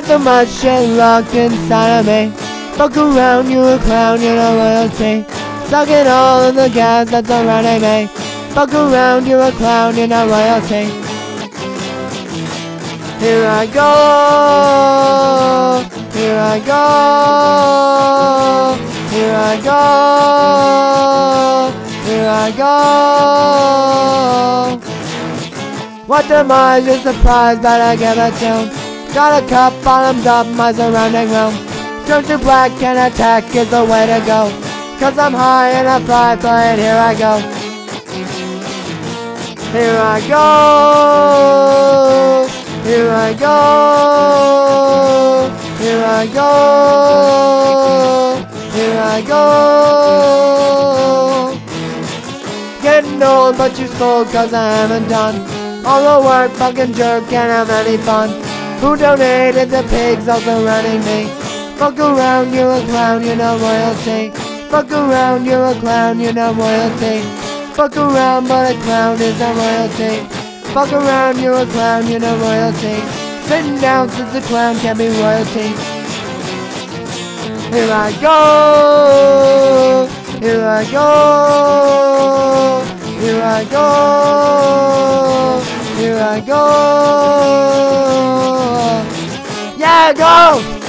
Got so much shit locked inside of me. Fuck around, you're a clown, you're not royalty. Sucking all of the gas that's surrounding me. Fuck around, you're a clown, you're not royalty. Here I go, here I go, here I go, here I go. What demise is surprised that I give it to? Got a cup, bottoms up, my surrounding room. Turn to black and attack is the way to go. Cause I'm high and I'm fly flying, here I go. Here I go, here I go, here I go, here I go. Getting old but you scold cause I haven't done all the work, fucking jerk, can't have any fun. Who donated the pigs also running me? Fuck around, you're a clown, you're not royalty. Fuck around, you're a clown, you're not royalty. Fuck around, but a clown is not royalty. Fuck around, you're a clown, you're not royalty. Sitting down since a clown can't be royalty. Here I go, here I go, here I go, here I go. Yeah, go!